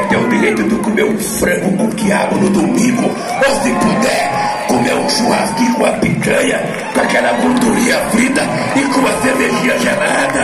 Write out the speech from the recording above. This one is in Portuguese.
ter o direito de comer um frango com quiabo no domingo, ou se puder, comer um churrasquinho com a picanha, com aquela gordurinha frita e com uma cervejinha gelada.